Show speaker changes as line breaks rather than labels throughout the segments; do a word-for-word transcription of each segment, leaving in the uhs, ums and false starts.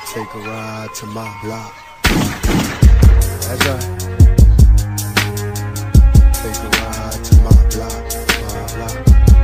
Take a ride to my block. As I take a ride to my block, my block.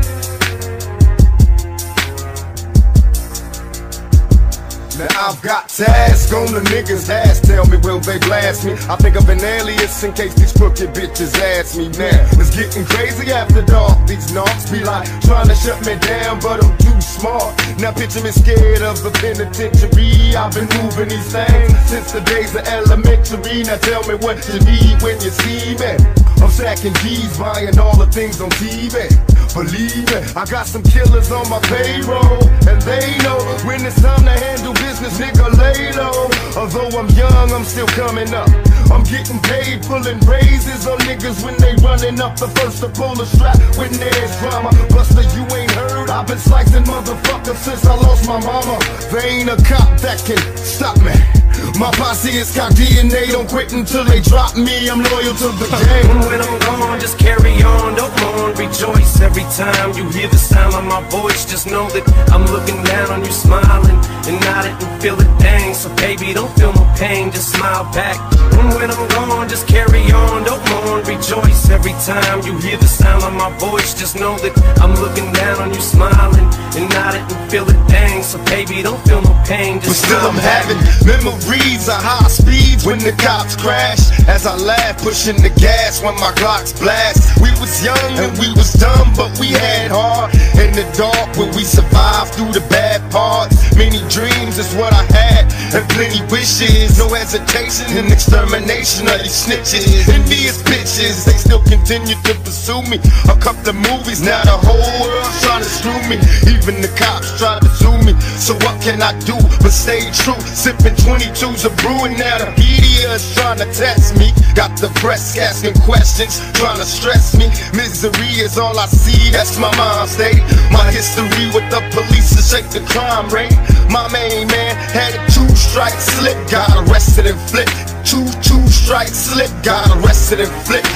Now I've got tasks on the niggas' ass. Tell me, will they blast me? I think of an alias in case these crooked bitches ask me. Now it's getting crazy after dark. These knocks be like trying to shut me down, but I'm too smart. Now picture me scared of the penitentiary. I've been moving these things since the days of elementary. Now tell me what you need when you see me. I'm stacking G's, buying all the things on T V. Believe it, I got some killers on my payroll, and they know when it's time to handle business, nigga, lay low. Although I'm young, I'm still coming up. I'm getting paid, pulling raises on niggas when they running up. The first to pull a strap when there's drama. Buster, you ain't heard, I've been slicing motherfuckers since I lost my mama. They ain't a cop that can stop me. My posse is cock D N A, don't quit until they drop me. I'm loyal to the game.
When I'm gone, just carry on, don't mourn, rejoice. Every time you hear the sound of my voice, just know that I'm looking down on you, smiling, and I didn't feel a thing. So baby, don't feel no pain, just smile back. When I'm gone, just carry on, don't mourn, rejoice. Every time you hear the sound of my voice, just know that I'm looking down on you, smiling, and I didn't feel a thing. So baby, don't feel no pain, just
But still
smile
I'm
back.
having memories of high speeds when the cops crash. As I laugh, pushing the gas when my Glocks blast. We was young and we was dumb, but we had heart. In the dark where we survived through the bad parts. Many dreams is what I had, and plenty wishes. No hesitation in extermination of these snitches. Envious bitches, they still continue to pursue me. A couple of movies, now the whole world's trying to screw me. Even the cops try to sue me. So what can I do but stay true? Sipping twenty-twos of brewing, now the media is trying to test me. Got the press asking questions, trying to stress me. Misery is all I see, that's my mind state. My history with the police to shake the crime rate. My main man had a two-strike slip, got arrested and flipped. Two, two strike slip, got arrested and flipped.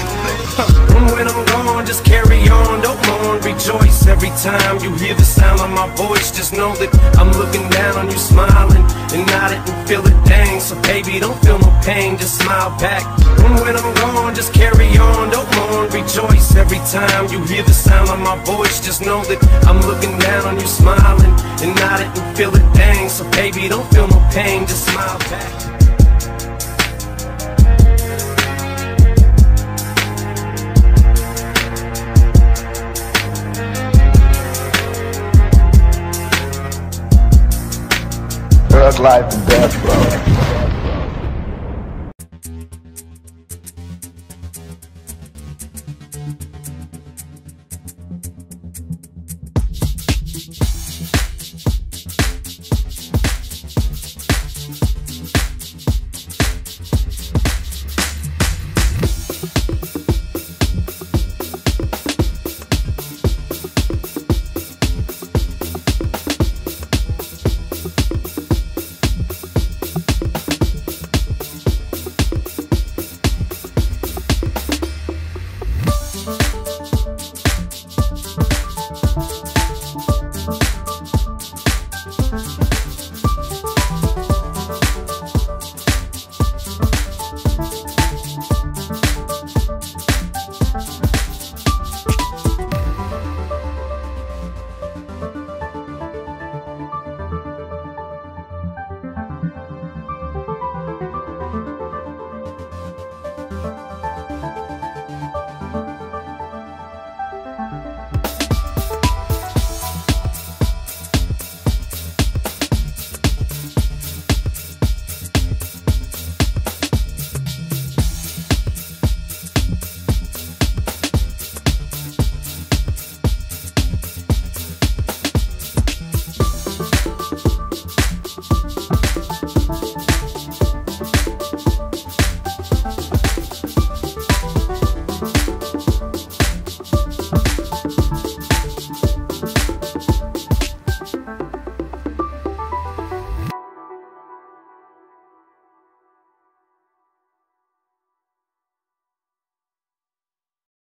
When I'm gone, just carry on, don't mourn, rejoice. Every time you hear the sound of my voice, just know that I'm looking down on you, smiling, and I didn't feel a thing. So baby, don't feel no pain, just smile back. When I'm gone, just carry on, don't mourn, rejoice. Every time you hear the sound of my voice, just know that I'm looking down on you, smiling, and I didn't feel a thing. So baby, don't feel no pain, just smile back.
Thug life and death row.